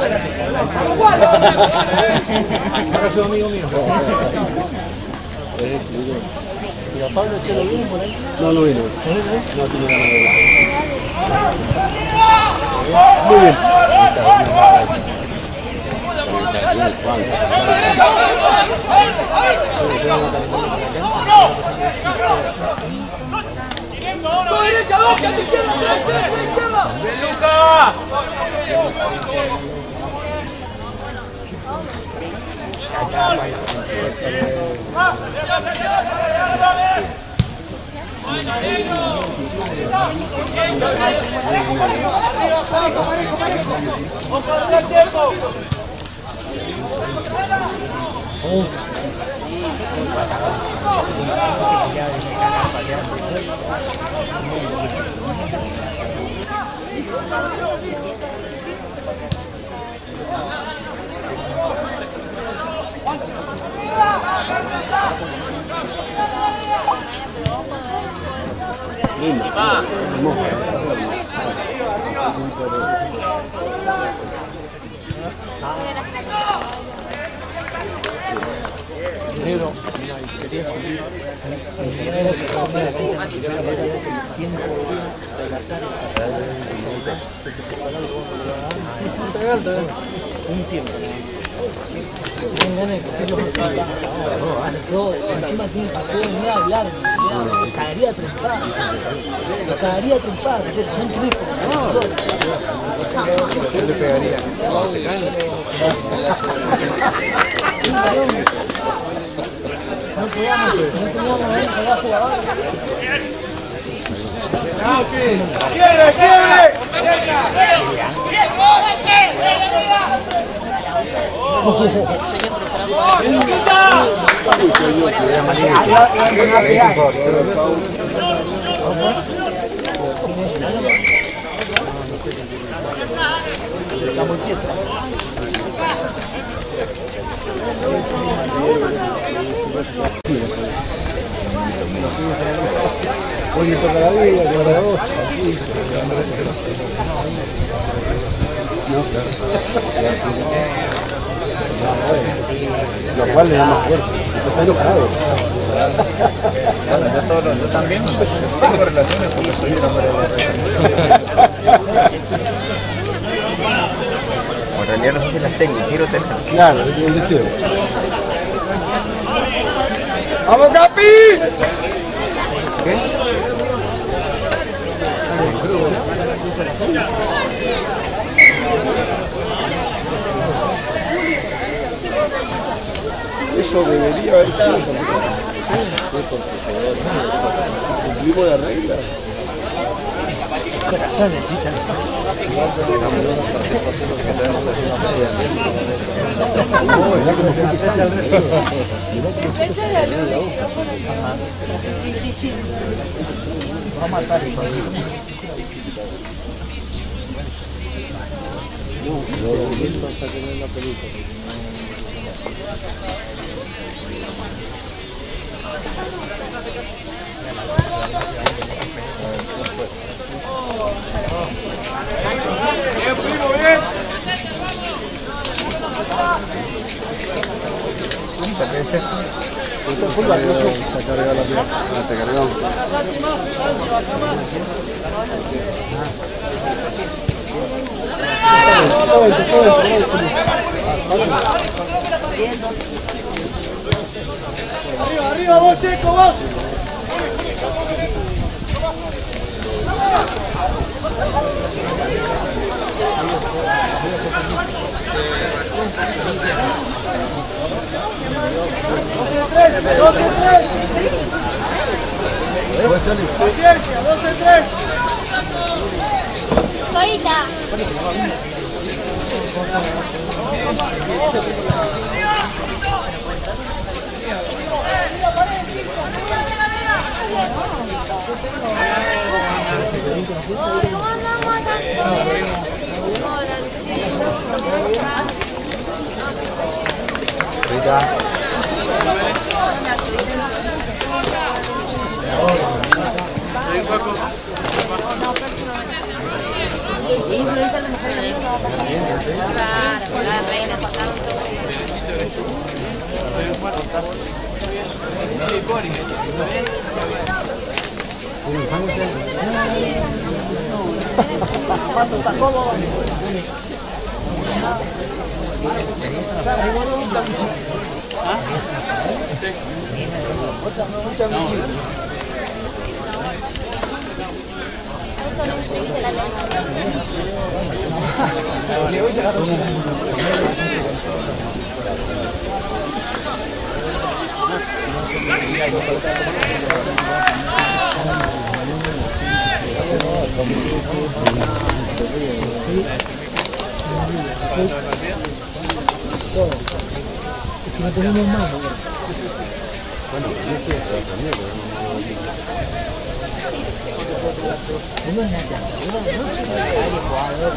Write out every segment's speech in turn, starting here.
Ahora soy amigo mío. ¿Y a Pablo Chelo vino por ahí? No, no vino. No tiene ganas de ver. Muy bien. ¡Derecha, dos! ¡Que a tu izquierda! ¡Izquierda! ¡Bien, Luca! Un tiempo. Encima tiene que venir a hablar, me cagaría a triunfar. Me cagaría a triunfar, son triples. ¿Qué le pegaría? No podíamos ver a jugadores. ¡Quiere, quiere! Oye, toca la vida, toca la voz. No, claro. Lo cual le da más fuerza. Está enojado. Bueno, yo también tengo relaciones porque soy un hombre de en realidad no sé si las tengo, quiero tener. Claro, es un deseo. ¡Vamos, Capi! ¿Qué? Eso debería haber sido cumplimos la regla. Corazones, chicas. Va a matar el Bien, primo, bien. Está cargada la pierna. Está cargado. Arriba, arriba, vos, Checo, vos. ¡Dos de tres! ¡Ciencia, 2 de 3! Solita. Influencia a la mujer en la vida. Si no tenemos más, Bueno, yo estoy también, no es nada. Una noche hay jugador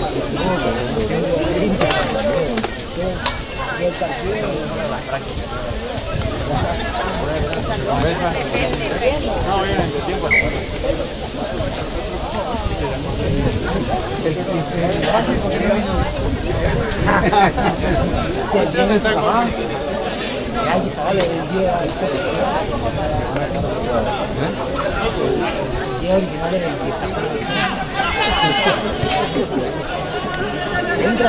el partido no, viene de tiempo. hay que saberle el día original en el que entra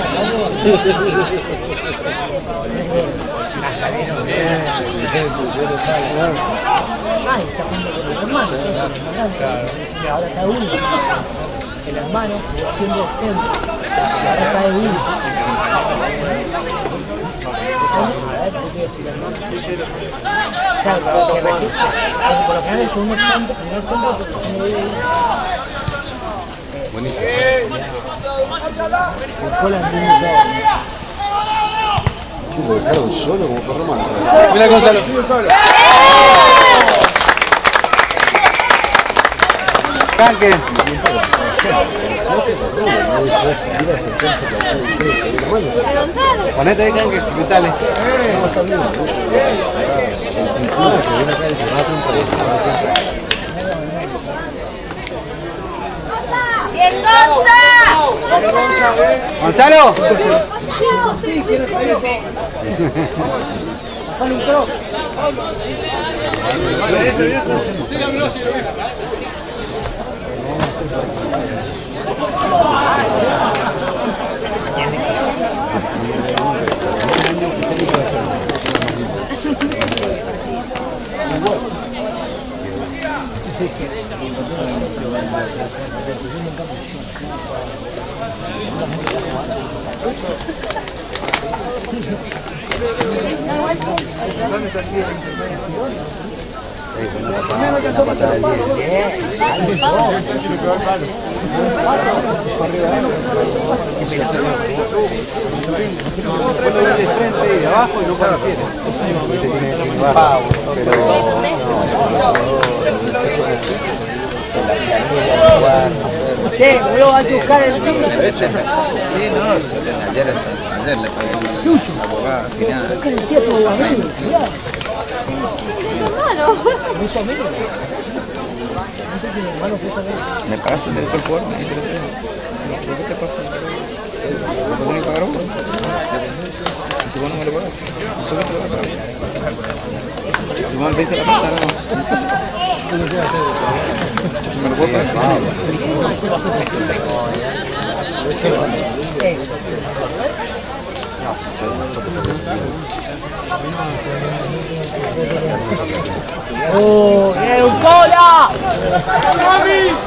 está jugando con el hermano, ahora está uno, el hermano siendo el centro, ahora está de uno. A ver, ¿qué quiero decir, hermano? Claro, que por lo general el segundo centro, primer centro, porque si no vive buenísimo. buscó la misma. Chico, dejaron solo como perro malo. Mira Gonzalo, solo. Tanque. Ponete ahí, Tanque, gritale. ¡Bien, Gonza! ¡Gonzalo! Pasale un croc. Puedo ver de frente y de abajo y no para fieres. Che, luego hay que buscar el ritmo. Sí, no, ayer le pagué la abogada final. Buscar el tío tu amigo, cuidado. Hermano. ¿No es su amigo? No sé si mi hermano fue su amigo. ¿Me pagaste el derecho al pueblo? Me dice el otro día. ¿Qué te pasa? ¿No tenés que pagar uno? ¿Y si vos no me lo pagas? ¿Por qué te lo vas a pagar? Si vos me pediste la plata, no. Si me lo puedo pagar, sí. Eso. ¡Oh, Eucola! ¡Mami!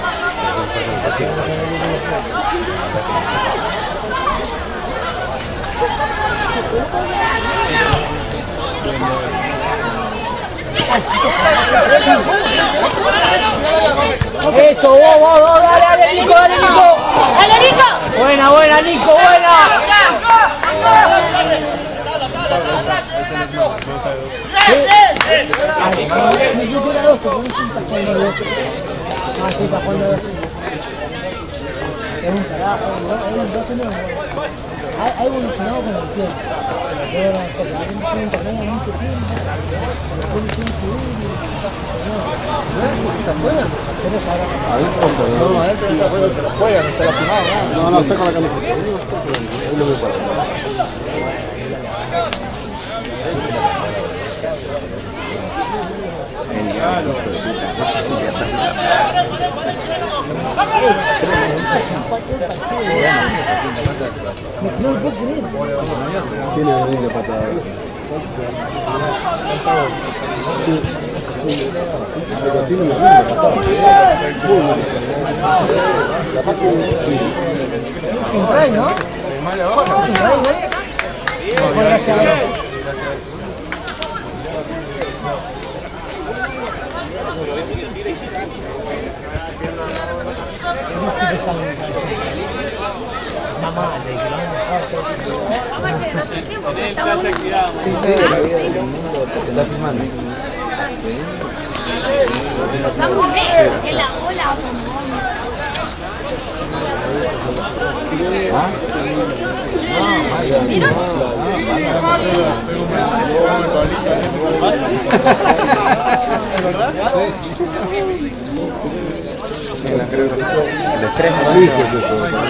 Eso, vos, dale, Nico, dale, Nico. ¡Dale, Nico! Buena, Nico, buena. Es un carajo, ha evolucionado con el tiempo. Pero no sé, hay un torneo mucho tiempo, después lo hicieron subir, ¿está afuera? No, adentro está bueno, pero juega, no está lastimado. No, está con la camiseta. Ahí lo veo para. No lo puedo creer. Tiene que venir la patada. Sí, sí. Pero tiene una linda patada. Muy buena. Capaz que sí. Sin ray, ¿no? Sin ray, ¿nadie acá? No, gracias a Dios. Mamá, le Está filmando. En la ola. ¿Ah? ¿Vieron? Sí, la creo. El estrés no Sí, pues eso.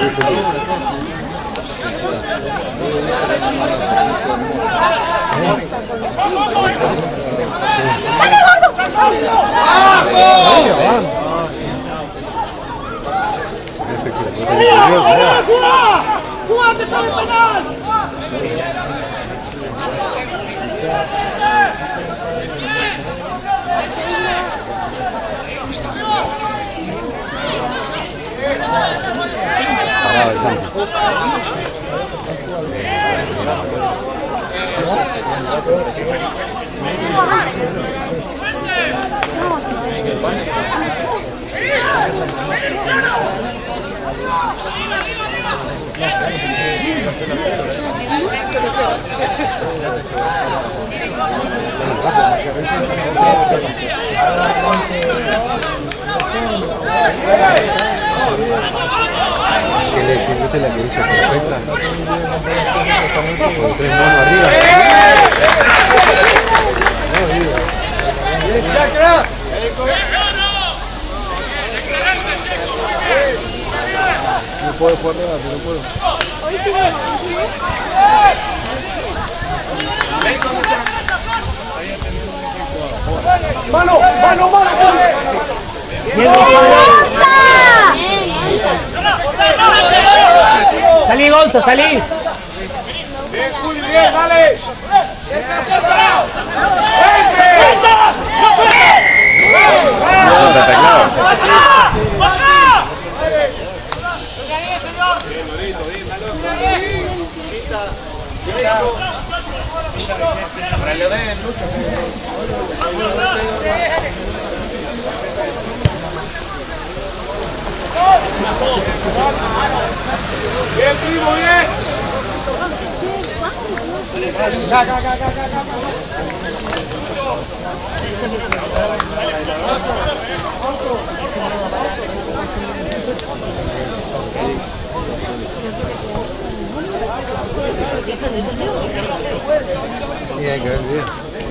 ¡Jugá! ¡Que está en penal! Parado el Santos. ¿Qué leche? ¿Viste la que hizo perfecta? Con 3 manos arriba. No puedo jugar rápido, no puedo. ¡Mano! ¡Mano! ¡Mano! Salí, Gonza, salí. ¡Bien, Juli, bien! ¡Dale! ¡Bien, primo, bien! Sí, hay que ver el video.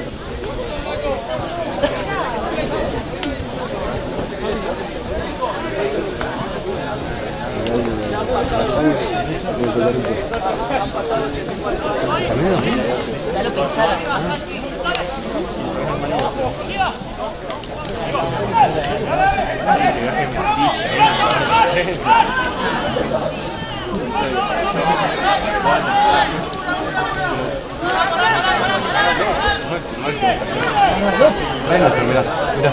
Bueno, mira, mira.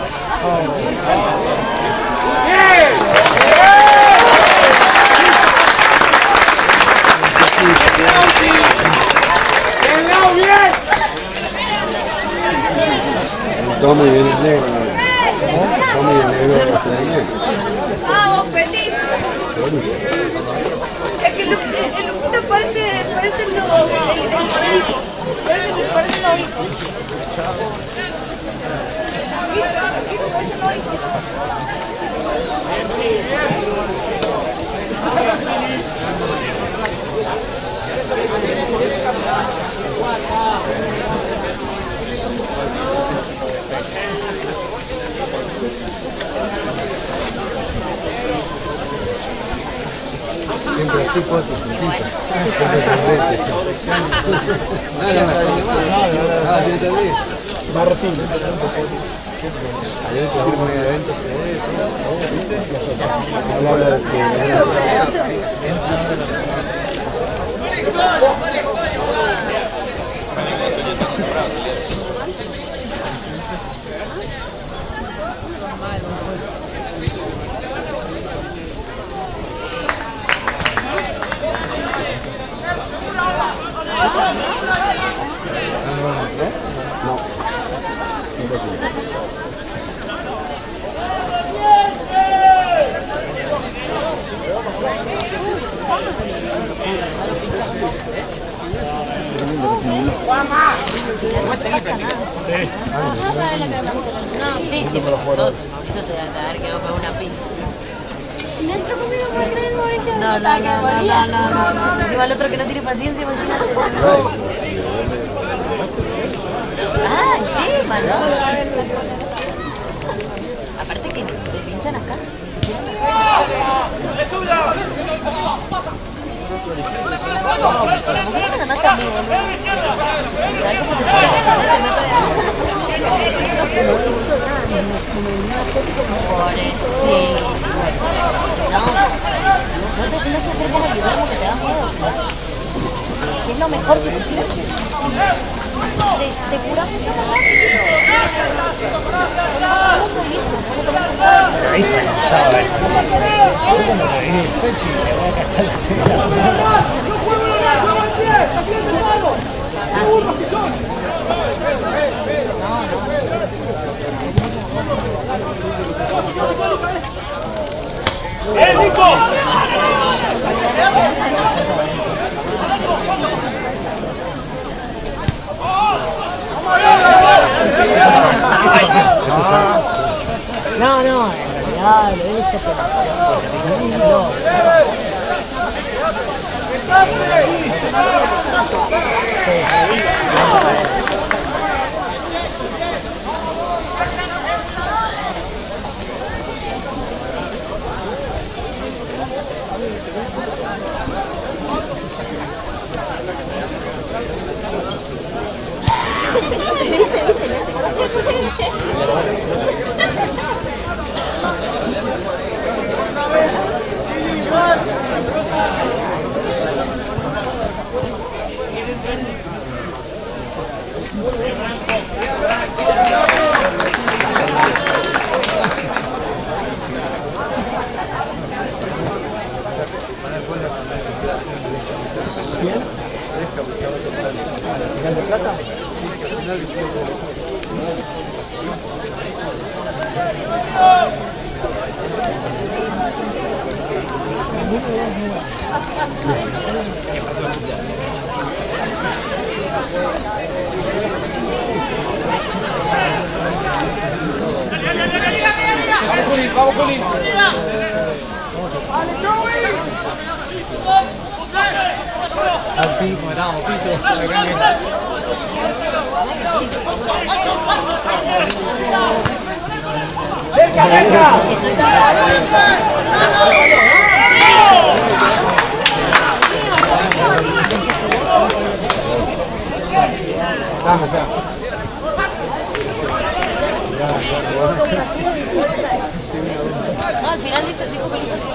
Tome bien el negro. Tome bien el negro. Vamos, feliz. Es que el loquito parece lo... Parece lo rico. Siempre así, 4, 5. Martín. Ayer te fuimos en eventos, habla de que No, sí, sí, pero todo. Eso te va a dar que con una pinta. ¿Dentro conmigo puede traer el Mauricio? No. Encima el otro que no tiene paciencia, imagínate. Ah, encima, ¿no? Aparte que te pinchan acá. Es lo mejor que te cura mucho más Ahí está cansado, Yo cuando me vine el pecho y me voy a casar la semana. No, en realidad lo hice, pero Vamos, Juli. así como estábamos, ¡Cerca, cerca! Vamos, ya. No, al final dijo que lo hizo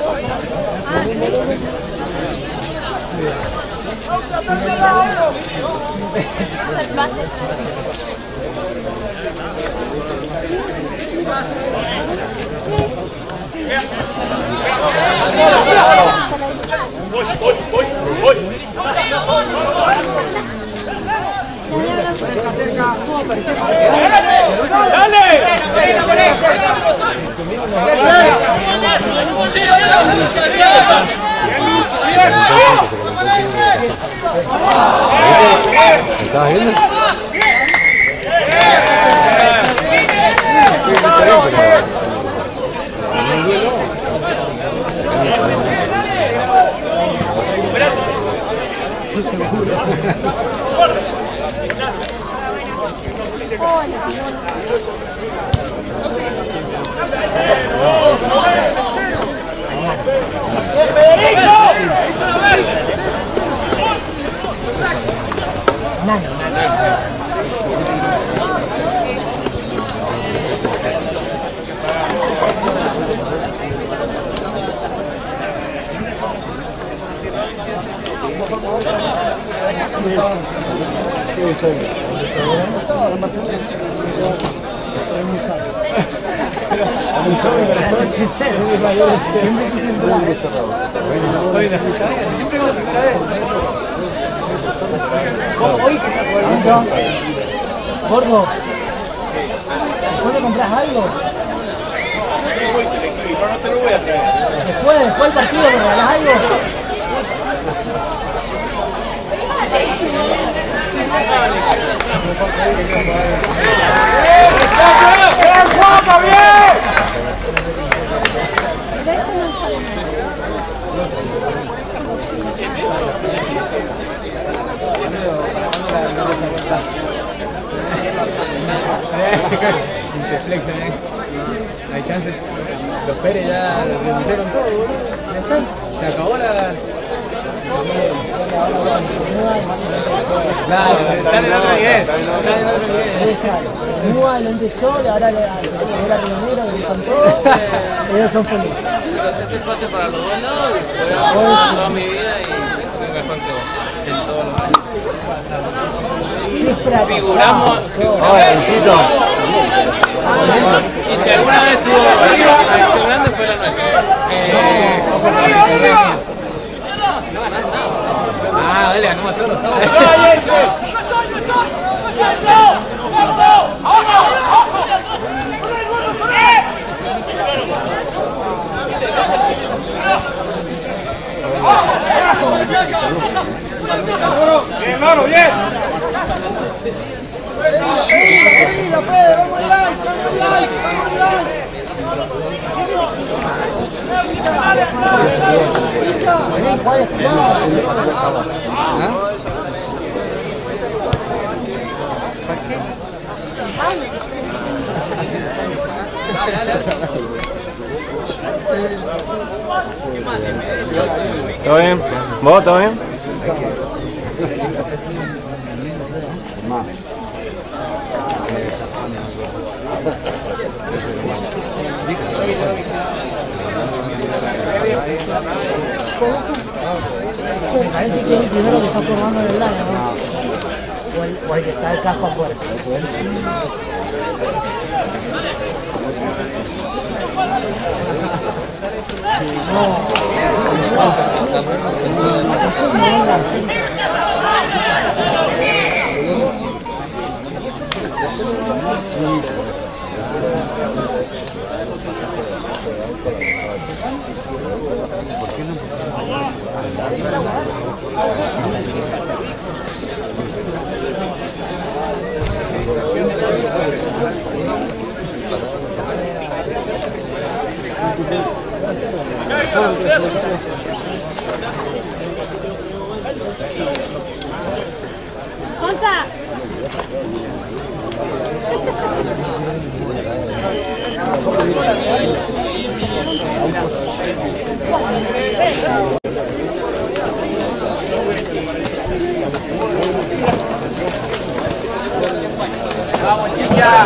¿Estás viendo? Sincero, siempre quise entrar. Gordo, ¿después le compras algo? No te lo voy a traer. Después del partido, ¿me regalás algo? ¡Bien, Juanma, bien! No hay chance. Los Pérez ya redujeron todo, boludo. Ya están. Se acabó la... Claro, están en otro nivel. Mua lo empezó y ahora le da Rionero, le son todos. Ellos son felices. Pero se hace pase para los dos lados y juego toda mi vida y soy mejor que vos. En todos los años. Figuramos. Chito. Y si alguna vez tuvo la selección grande fue la nuestra. No ganás nada. Ah, dale, ganamos todos. Bien, hermano, bien. ¿Todo bien? ¿Vos, todo bien? Parece que es el primero que está probando el año, ¿no? O el que está el casco afuera. Sonsa. Vamos, chica.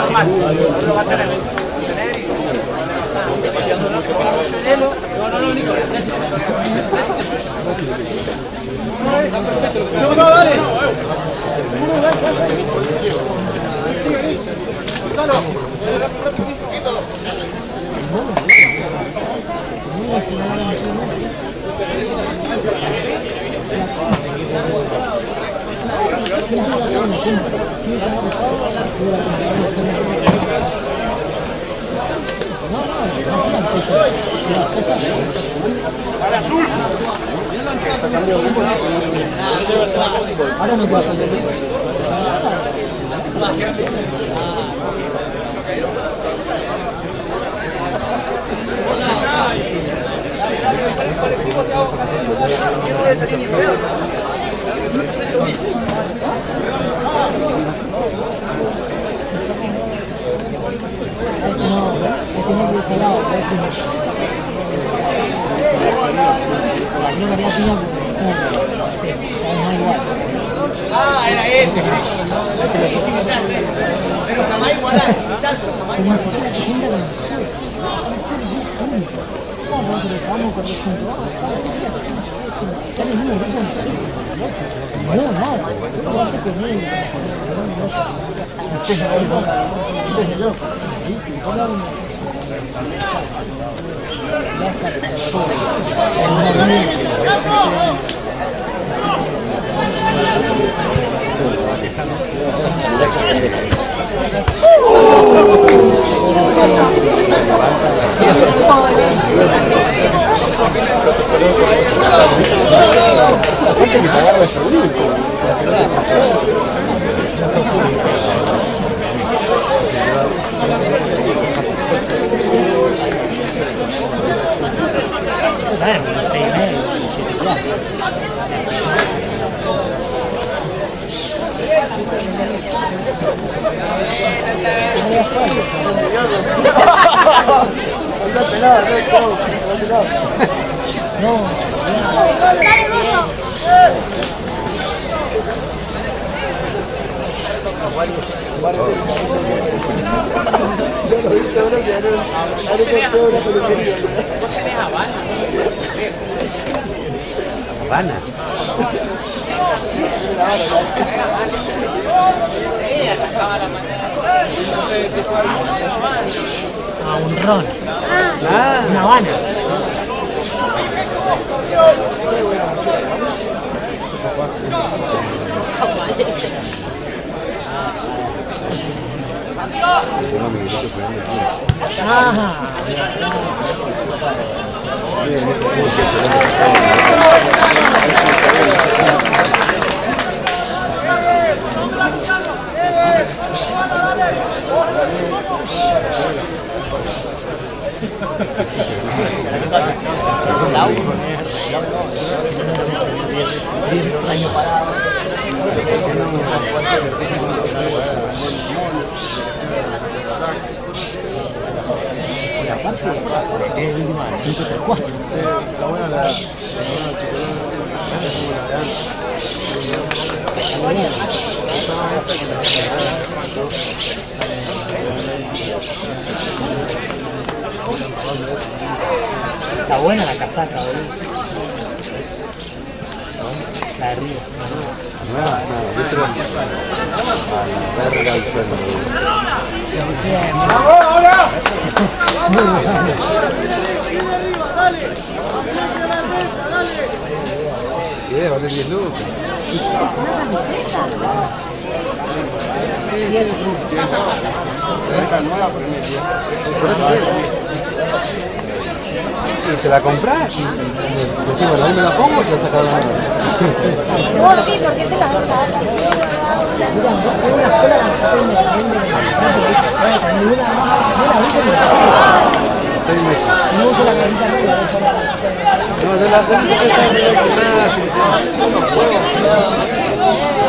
Ahora no puedo salir. Ah, era él. Pero jamás igualar, tanto, jamás igualar. Vamos con No, nada. No hace que ni. Habana. Un ron. Una Habana. Está buena la casaca, boludo. La de Río. Yo creo que a la verga el suelo. ¿Qué? Vale 10 lucas. Y te la compras y decís, bueno, ahí me la pongo y te la sacas de la mano. Vos sí, ¿por qué te la vas a dar? Una sola cantidad 6 meses. no uso la carita negra, No, yo la no puedo.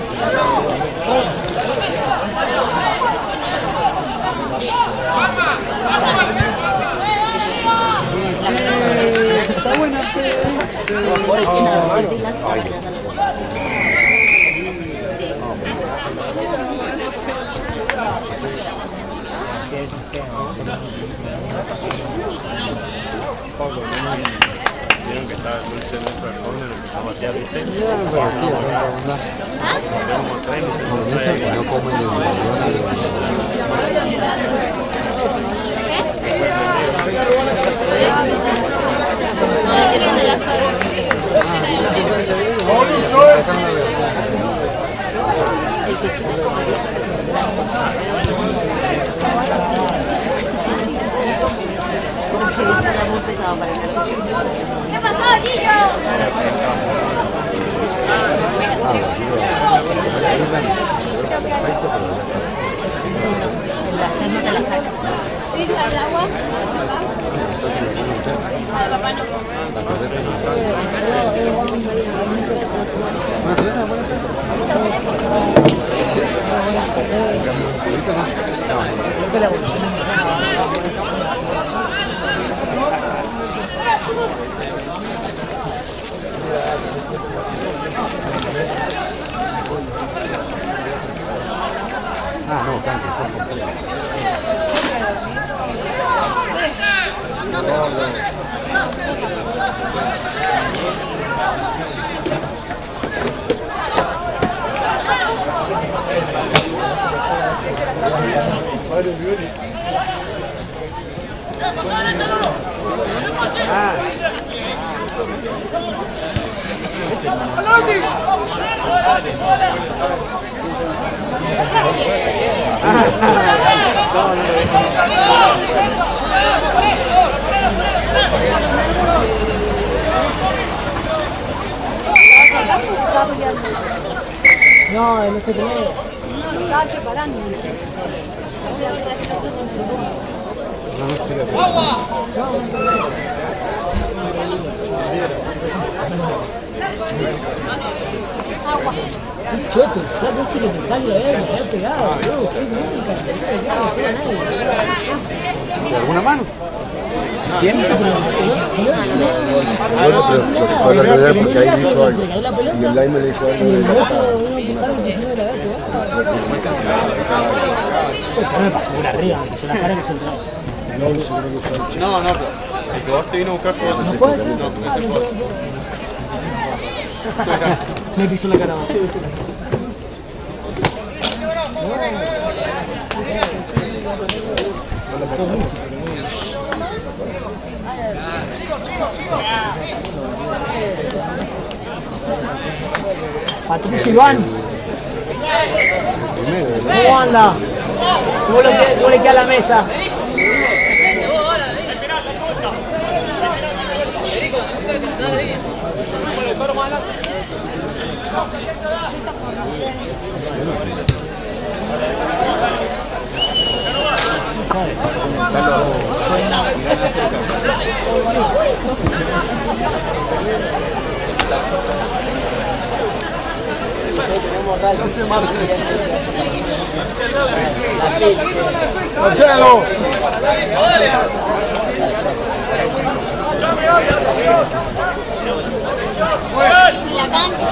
está buena. Vieron que estaba el dulce dentro del horno y lo empezó a vaciar, ¿viste? No comen ¿Qué pasó, Gillo? No te la sacas. ¿Y el agua? Papá no. Ah, no, tanto, son completos. No, no sé qué es. Estaba preparando. Qué choto, ya no sé que se sale a él, me ha pegado, boludo, qué música, no pega nadie. ¿De alguna mano? ¿Quién? Bueno, se fue a la realidad porque ahí dijo algo. Y el line me dijo algo de la no me pasó por arriba, me pasó la cara que se entraba. No, seguro que fue el chico. No, no, pero el jugador te vino a buscar fotos. ¿No puede ser? No, ese fue. Me pisó la cara. Patricio Iván. ¿Cómo anda? ¿Cómo le queda la mesa? ¡Marcelo! La cancha.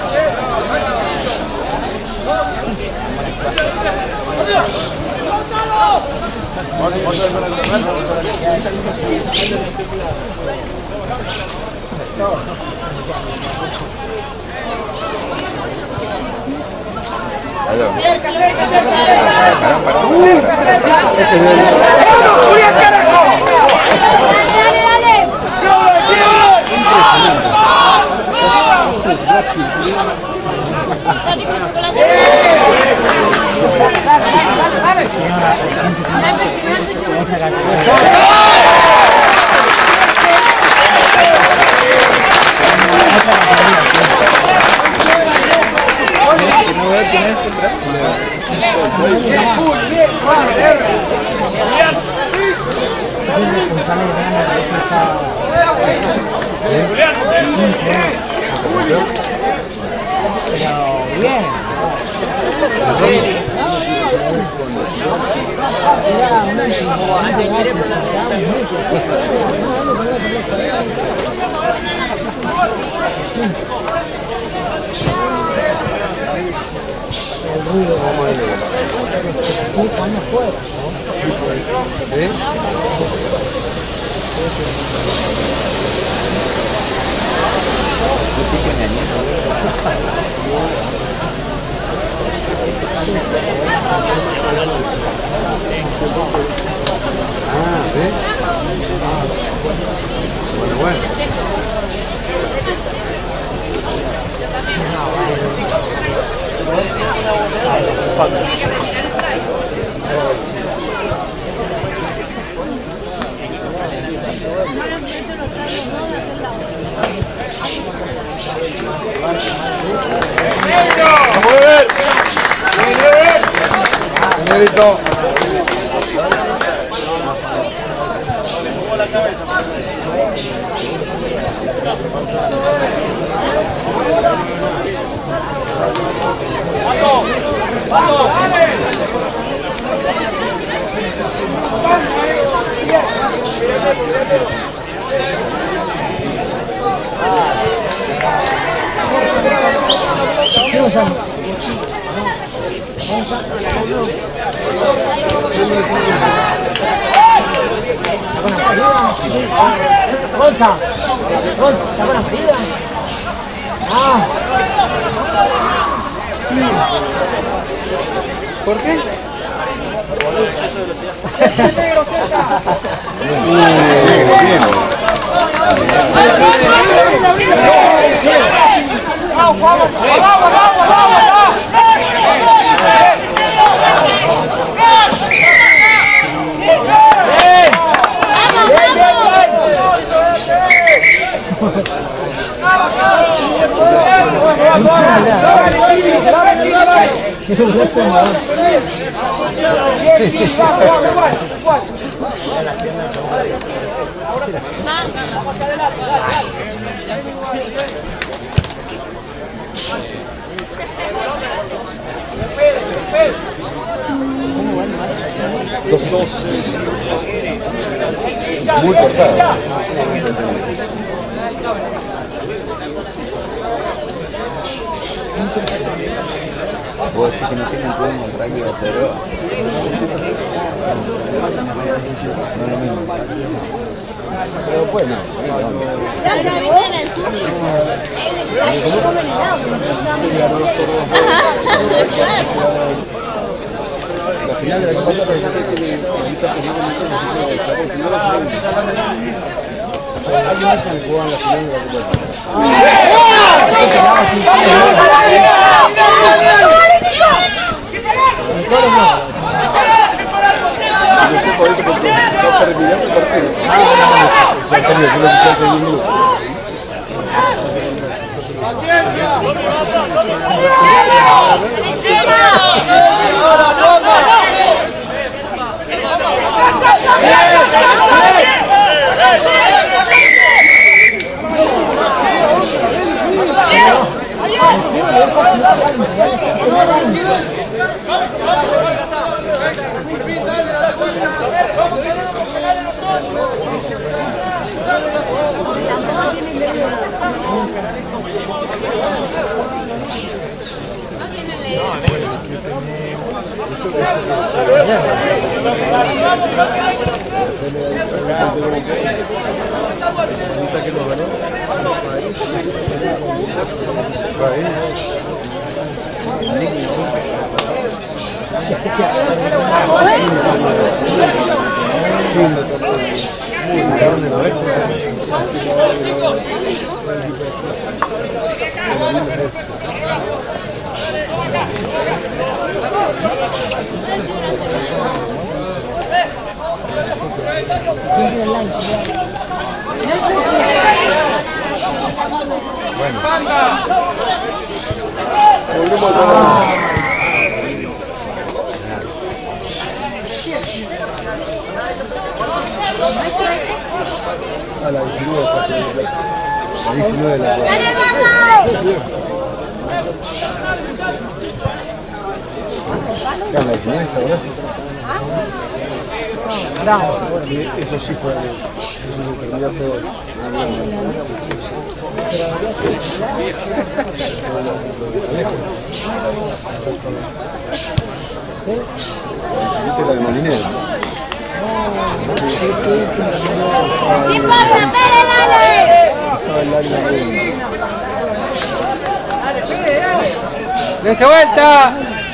Mérito. Gonza, ¿está buena frida? Ah. ¿Por qué? Muy pesado. Puedo decir que no tienen problema práctico, pero... Pero bueno, la final de la Copa pensé que el equipo anteriormente no se puede dejar, porque no lo saben. O sea, hay un que juega en la final de la Copa. No sé por esto porque está terminando el partido. Se ha perdido, creo que está perdiendo. A la 19 la 19 la la 19 está golazo. Bravo. Eso sí fue, eso lo terminó todo. ¿Viste la de Molinero? ¿Qué pasa? ¡Dense vuelta!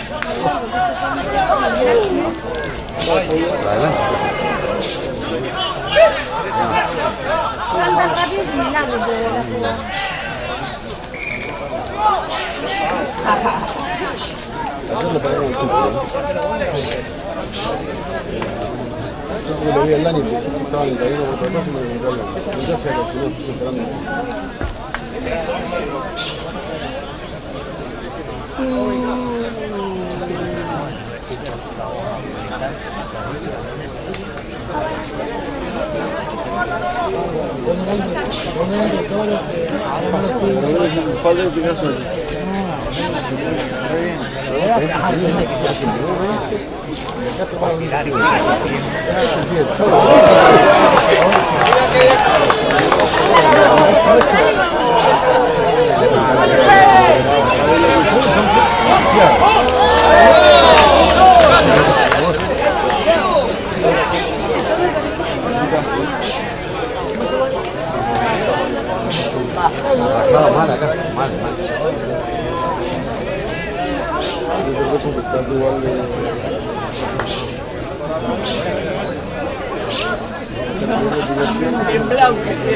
Ayer le pagaron el título. Yo porque lo vi al Dani, porque estaba en el camino por otra cosa y me lo encontré al Dani. Entonces se lesionó, estoy esperando. Falta de primera suerte. Mal acá, mal. En blanco.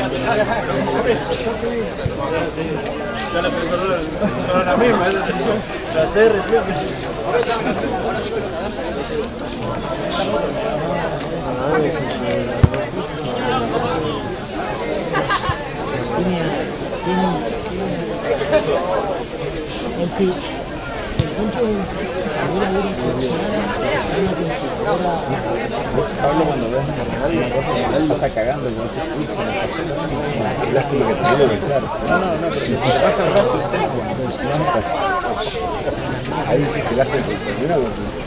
Son la misma, la CR. En sí, el punto de Pablo, cuando ves una cosa, él pasa cagando, como dice, uy, se me pasó la lástima que te digo, claro. No, pero si te pasa el rato, ahí sí te gastas el primero.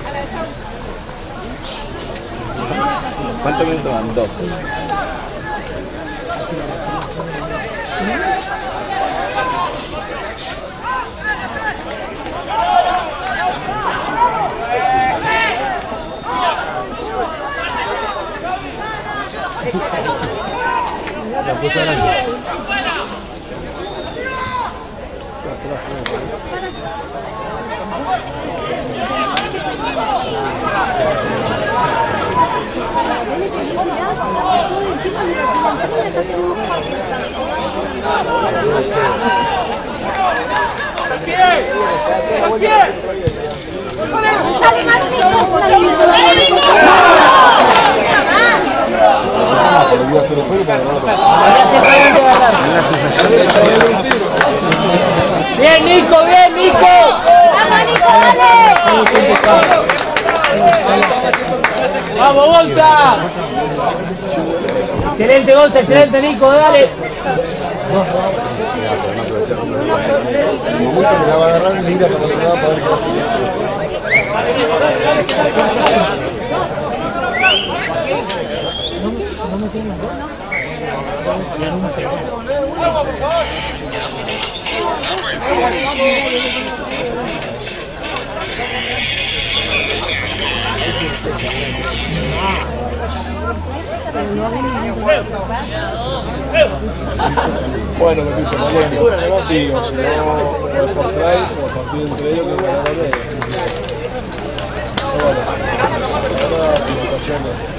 ¿Cuántos minutos van? 2. La puta grande. Bien, Nico, bien, Nico. ¡Vamos, Nico, dale! Vamos, Gonza. Excelente, Gonza, excelente, Nico, dale. En el momento que la va a agarrar, mira para otro lado para ver qué hace. No me tiene más. Bueno, Pepito, no sí, o si no, por try, o partido entre ellos, que van a ganar eso. Bueno, ahora felicitaciones.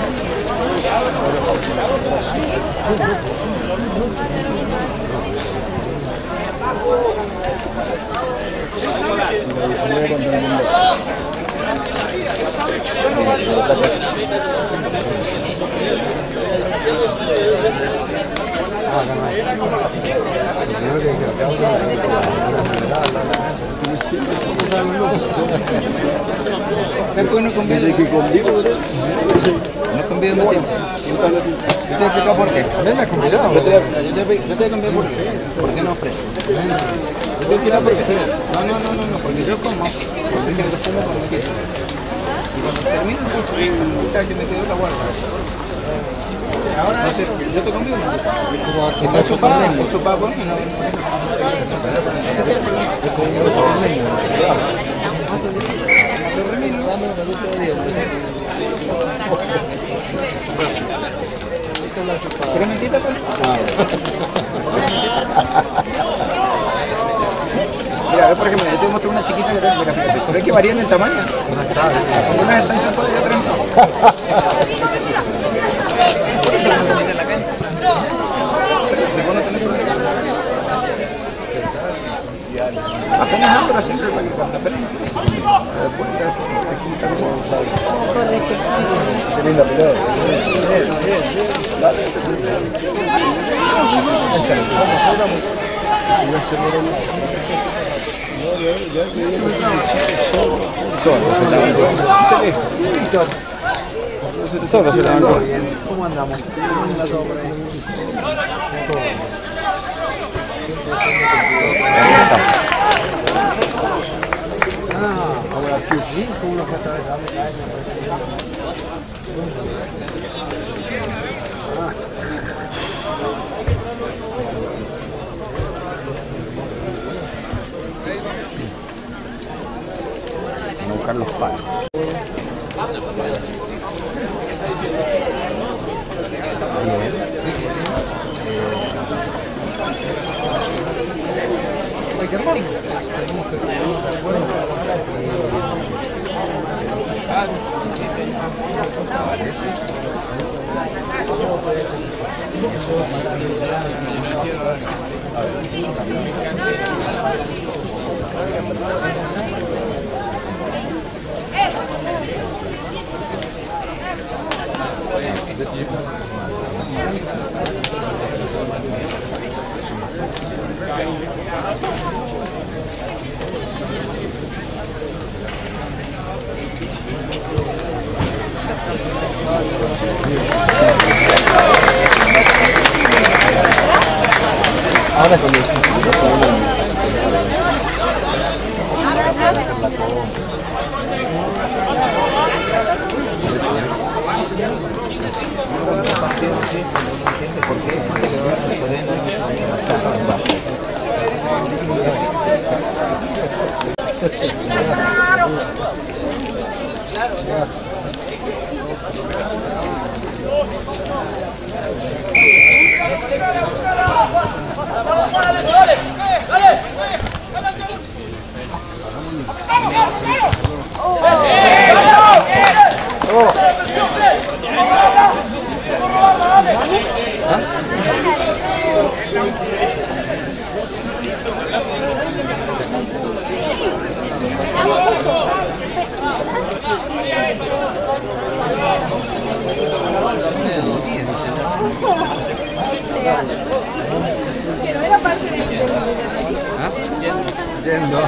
¿Sabes por qué no conviene? No conviene más tiempo. Yo te voy a explicar por qué. No me has convidado. Yo te voy a cambiar por qué. ¿Por qué no ofrezco? Yo te voy a explicar por qué. No, porque yo como. Porque yo como cuando quiero. Y cuando termino el curso, que me quedo la guarda. Ahora yo te convido. Si está chupada por mí, no. ¿Quieres mentita, pues? Mira, a ver, por ejemplo, yo te mostré una chiquita que tengo, pero es que varía en el tamaño. Algunas están chupadas y otras no. Si vos no tenés problema. Apenas hambre siempre para que cuando apenas Qué linda pelea. Solo se levantó. ¿Cómo andamos? Ahora tú sí, ¿cómo lo vas a ver? Van a buscar los palos. Ahora es cuando decís, ¿por qué? Dice que va a suceder yendo.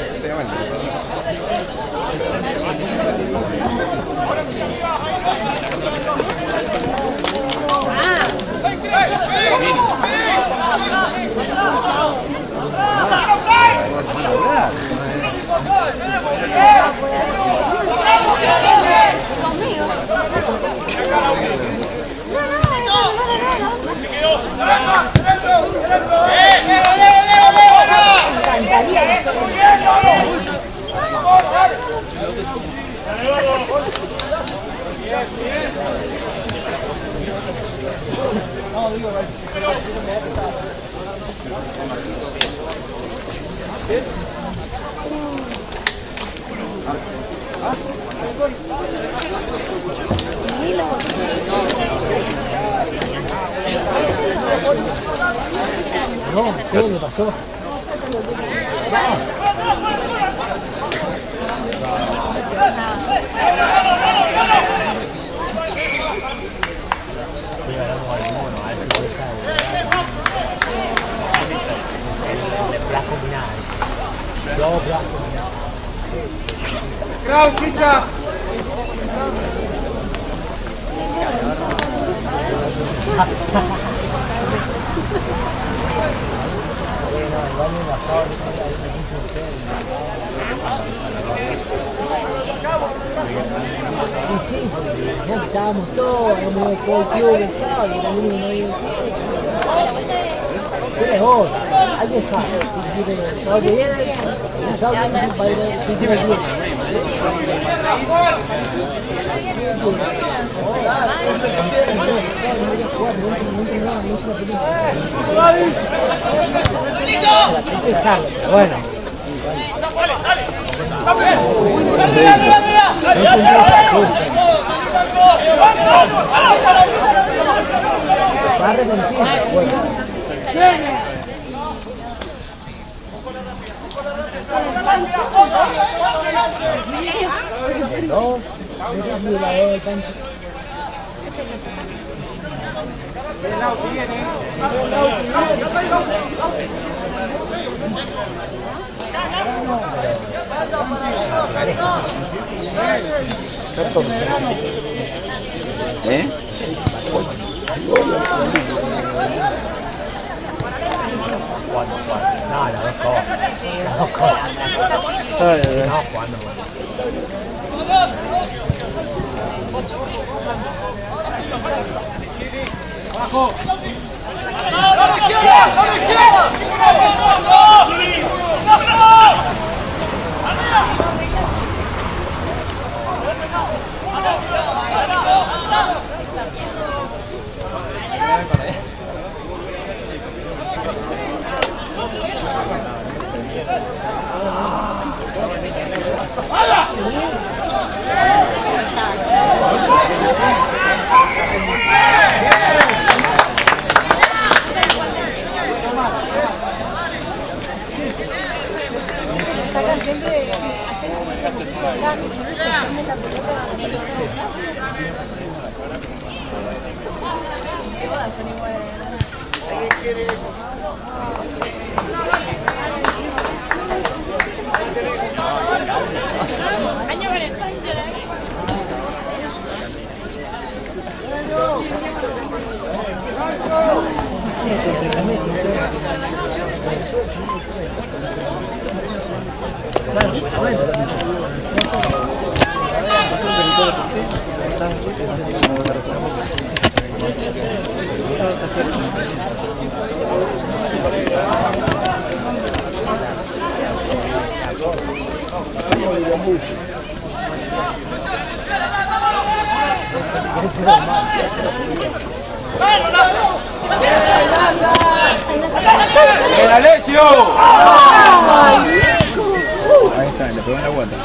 No, ¿qué le pasó? ¡Bravo, chicha! Sí, ya estábamos todos, no me todo el club del sábado, y también no hay... ¿Qué es otra? Hay que dejar, el sábado que viene, el sábado que viene para ir al principio del club. Bueno. Va a arrepentir. Dos, violador de cancha. ¿Eh? No, las dos cosas. Las dos cosas. No, jugando. ¡Abajo! ¡A la izquierda! ¡A la izquierda! Sí, Claro, bueno. ¡El Alessio! Ahí está, le pegó en la guata.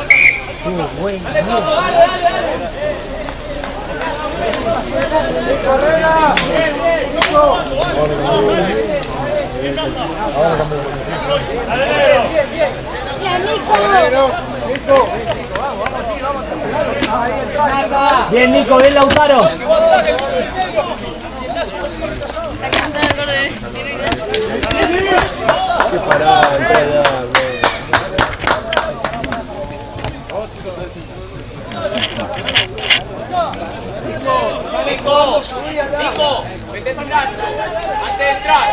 Bien, Nico, bien, Lautaro. Qué parada, entrada, Nico, metés un gancho antes de entrar.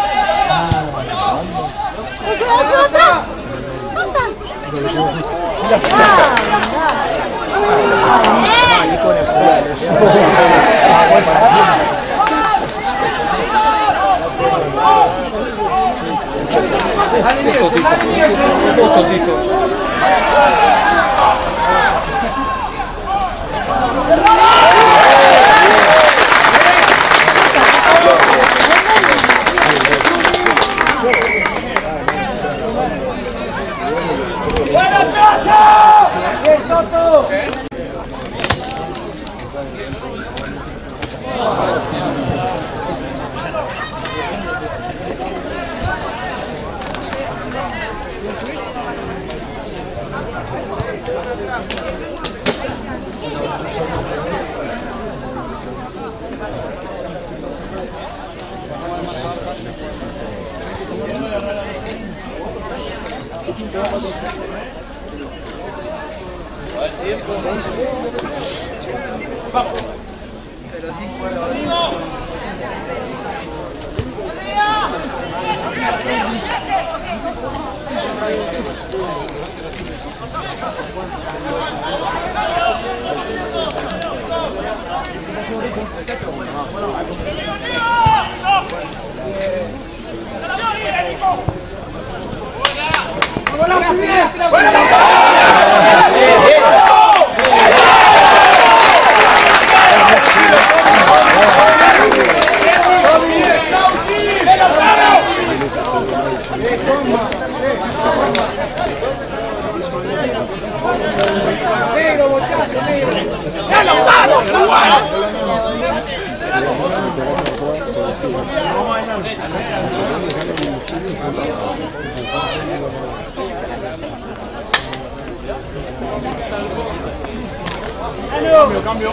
Cambio.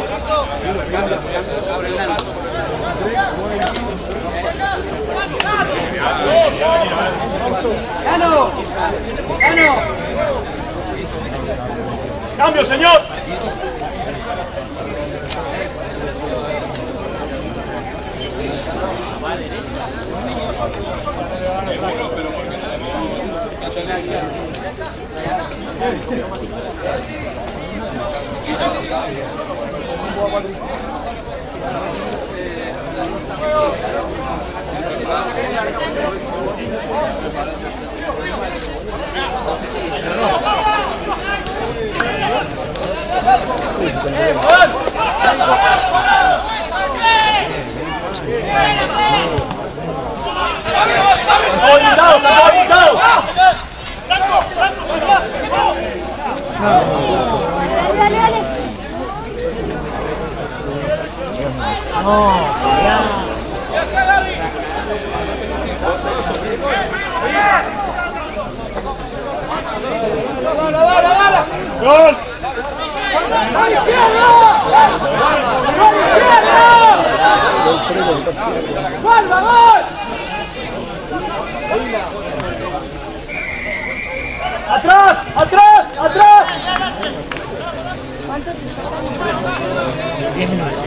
Cambio, señor. ¡Gol! ¡Atrás! ¡Atrás! ¡Atrás! ¿Cuánto te falta? 10 minutos.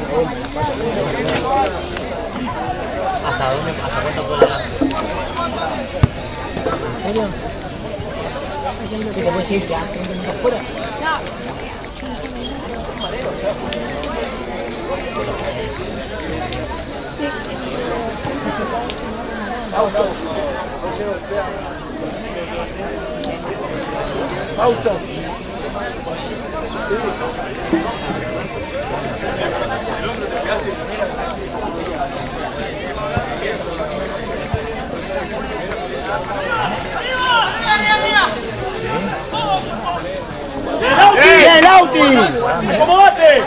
¿Hasta dónde? ¿Hasta cuánto puede dar? ¿En serio? ¿Qué te puedo decir? ¿Que antes de ir afuera? Fausto. ¡Bien, Lauti! ¡Acomodate!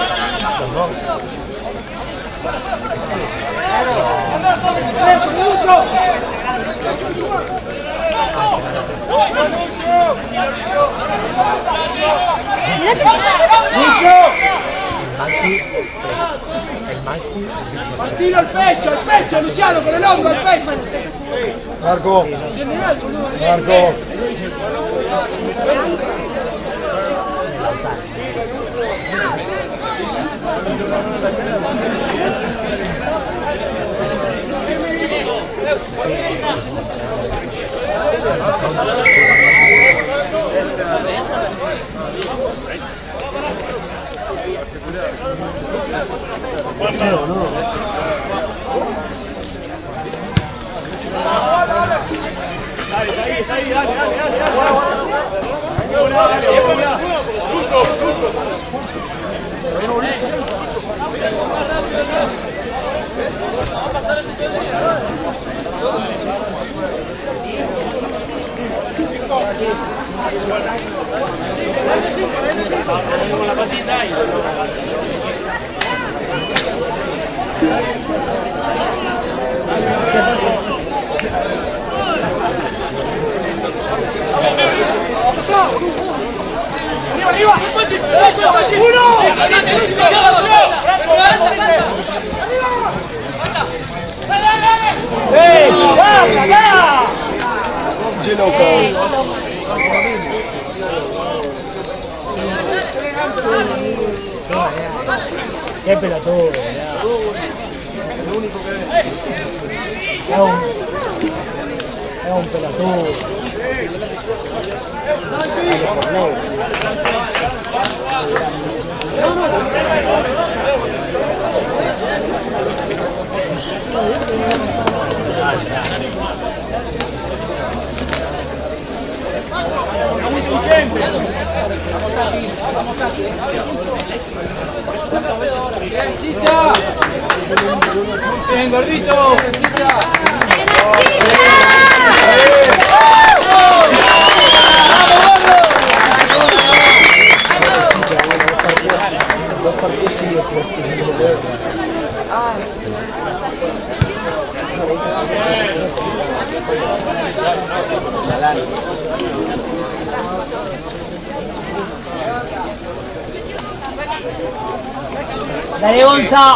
El Maxi. Tiro al pecho, Luciano, con el hombro al pecho. Marco. Marco. Con la patita ahí. ¡Arriba, arriba! ¡Uno! ¡Qué pelotudo! Es un pelotudo. ¡Chicha! ¡Bien, gordito! ¡Chicha! Dos partidos seguidos, Dale, Gonza.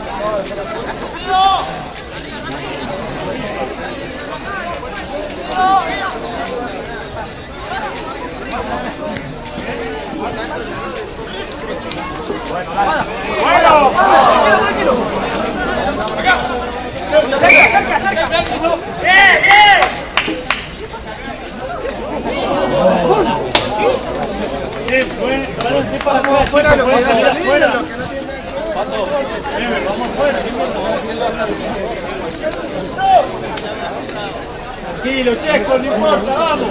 Vamos afuera, lo que da salida, los que no tienen. Vamos afuera. Tranquilo, Checo, no importa, vamos.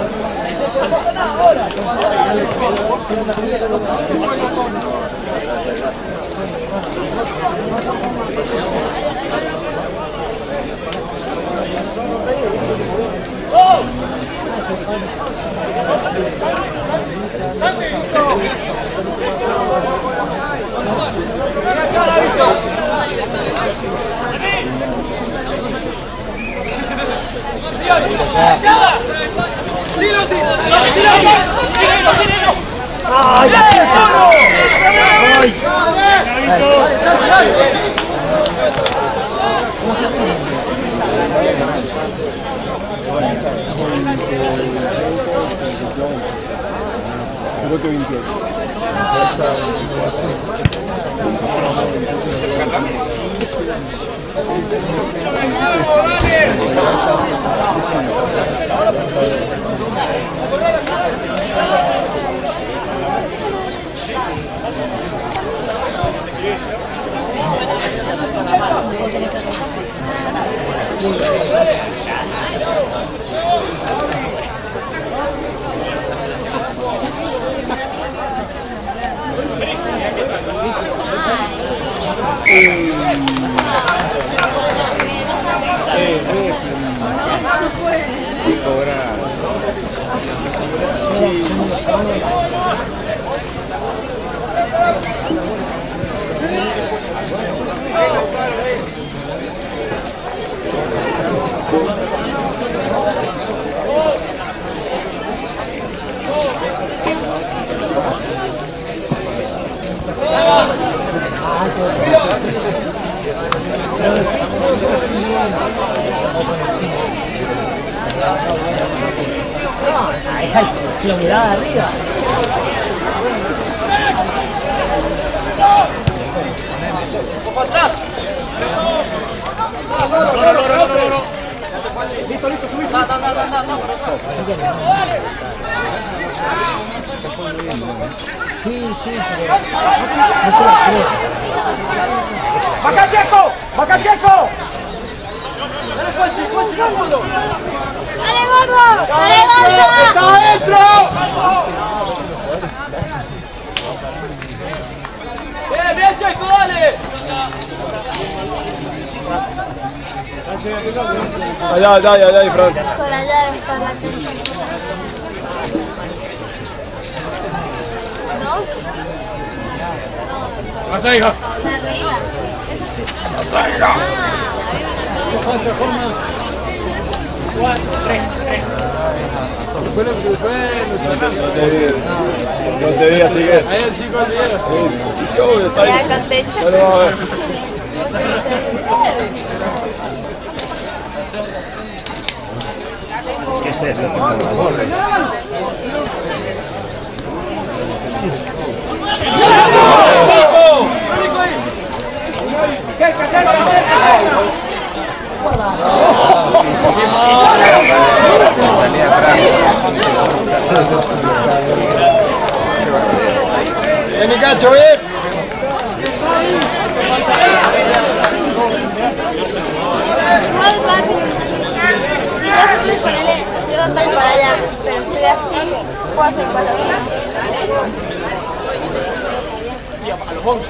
Creo que 28. La mirada de arriba. ¡Ojo atrás! Listo, listo, subí. Sí, pero no se la creo. ¡Vaca Checo! ¡Vaca Checo! ¡Dale, Juanchi, vámonos! ¡Dale, gordo! ¡Dale, gordo! ¡Está adentro! ¡Bien, Checo, dale! Allá, Fran. Por allá está la tienda. ¿No? Más ahí, hija. Arriba. No te vi, así que. Ahí el chico del video. Sí, obvio, está ahí. Ya con techo. Ya lo vamos a ver. ¿Qué es eso? Salí atrás. Vení, Cacho, bien. Igual, papi. Yo ponele, yo estoy para allá, pero estoy así, puedo hacer para allá. A los 11.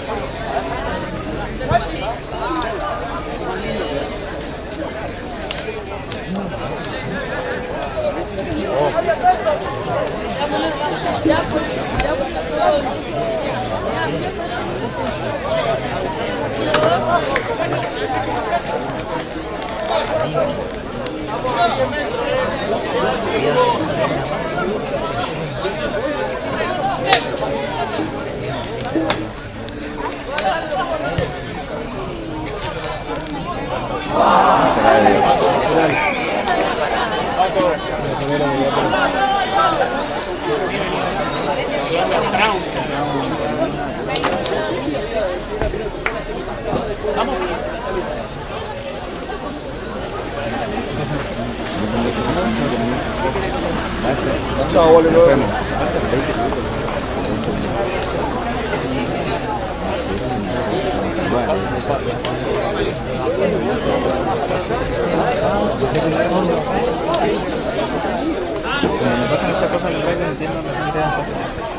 Será de Dios. Chao, boludo. Nos vemos. Cuando me pasan estas cosas en el baile, entiendo, no me quedan solos.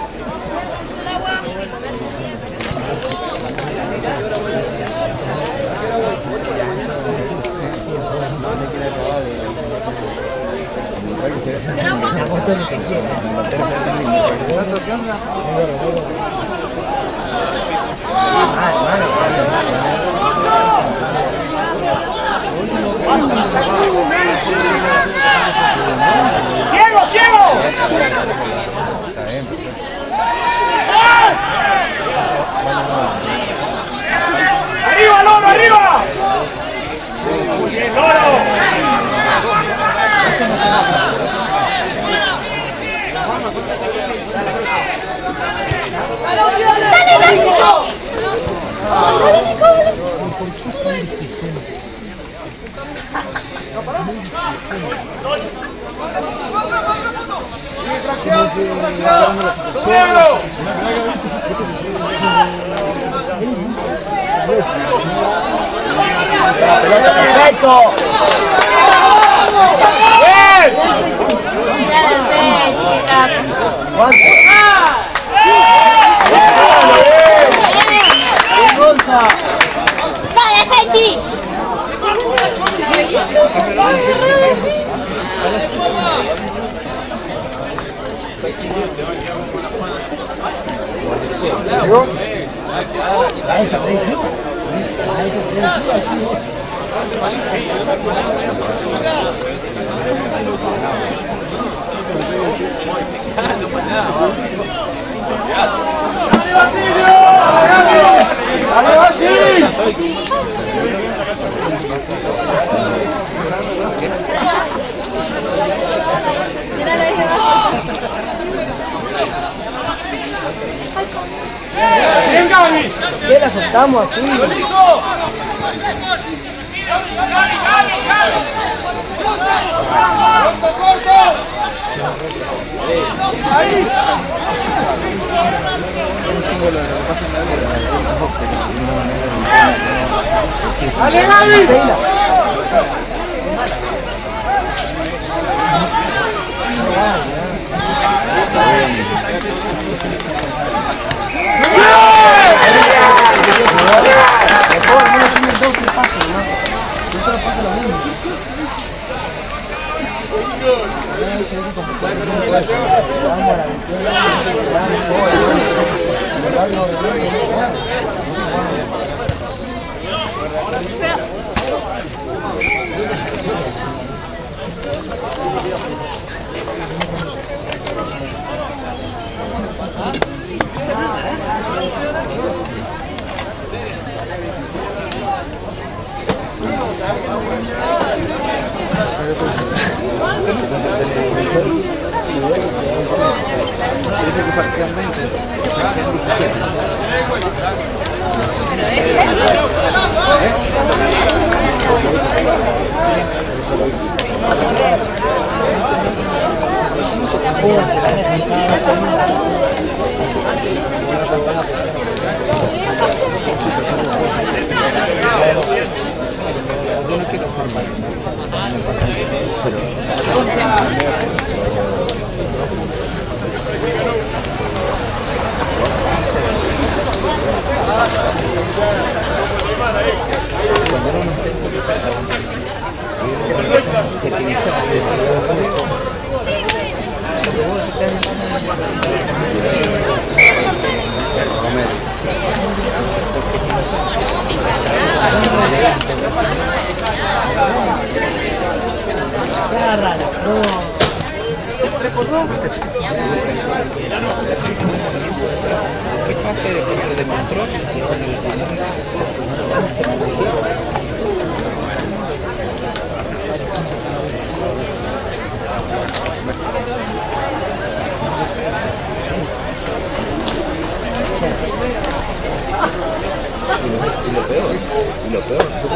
¡Ciego, ciego! ¡Arriba, Loro, arriba! ¡Bien, Loro! ¡Perfecto! ¡Bien! ¡Dale, Fechi! ¿Qué la soltamos así? ¡Dale, Gaby! ¿Qué fase de control y con el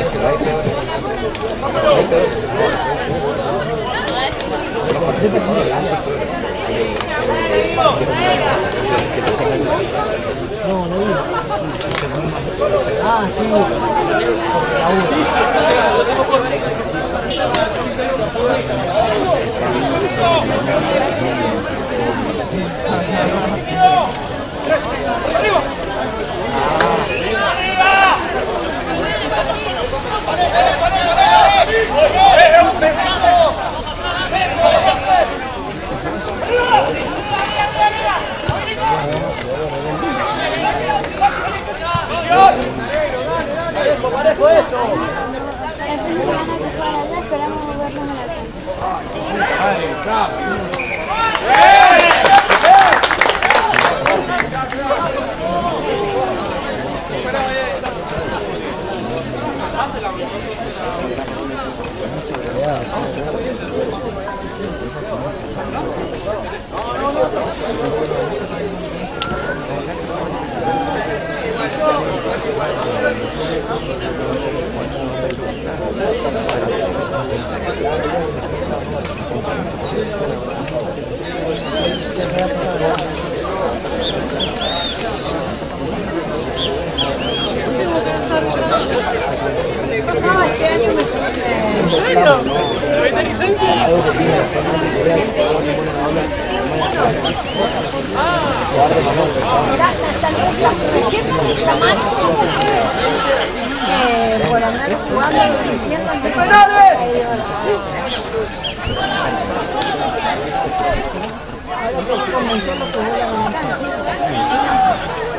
No, no vi. Ah, sí. Porque la parejo eso. El fin de semana que fue allá esperamos vernos en la cancha. No, este año me ¿en serio? ¿Tuviste licencia? Por andar jugando y diciendo ahora estoy convenciendo que voy a la cancha.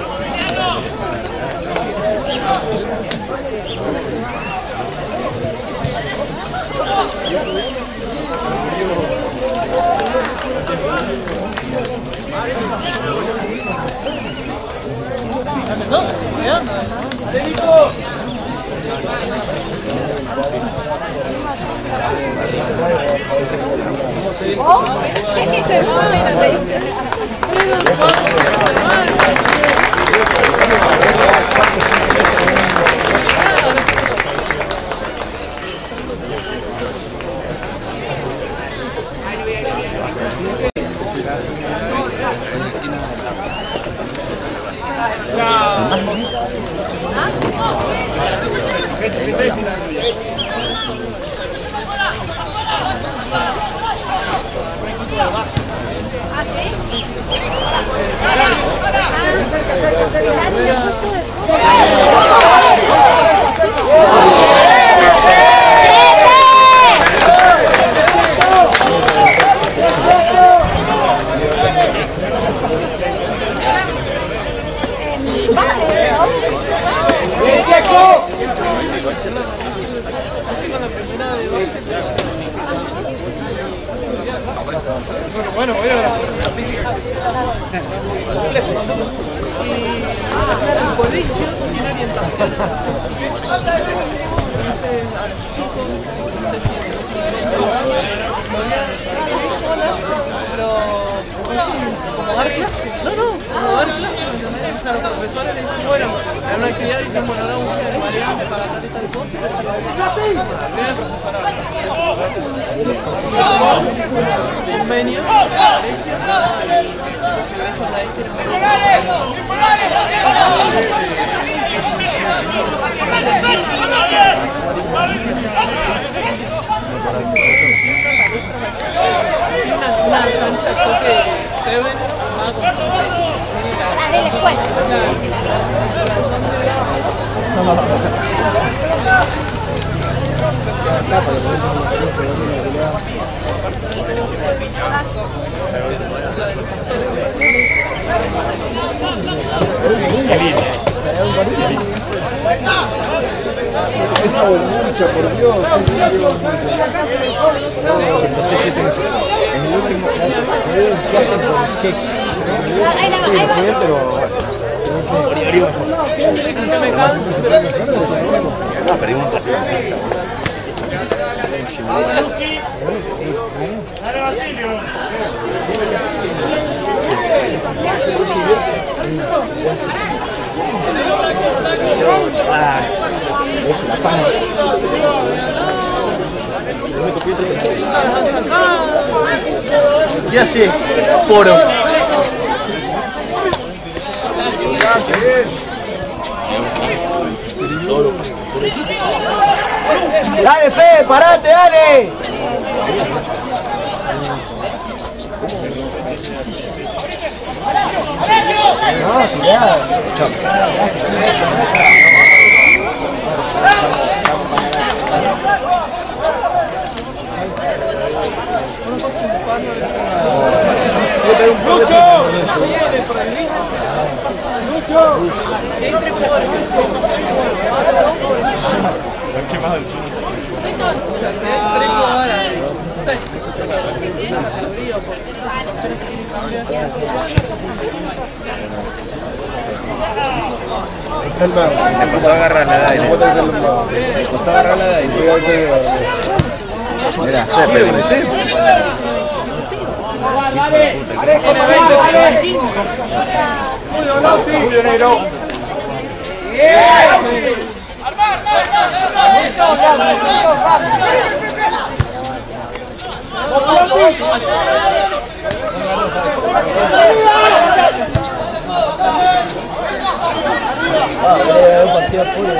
Bueno, voy a la fuerza física. Y el colegio tiene orientación. Entonces, a los chicos, no sé si pero como dar clase. Como dar clase. O sea, los profesores le dicen, bueno, hay una actividad y dicen, bueno, ahora una variante para tal y tal cosa. El profesor habla. Convenio, una cancha toque 7 más concentrada. La de la escuela. Esa bolmucha, por Dios. No sé si tenés. En el último ¿qué hacen con qué? Sí, pero arriba. No, perdimos un partido. Es la pana. ¿Qué hace? Poro. Dale, Fe, parate, dale. No, si ya. Me costó agarrar la edad. Me costó agarrar la edad. Mira, Julio Negro. Un partido de fútbol.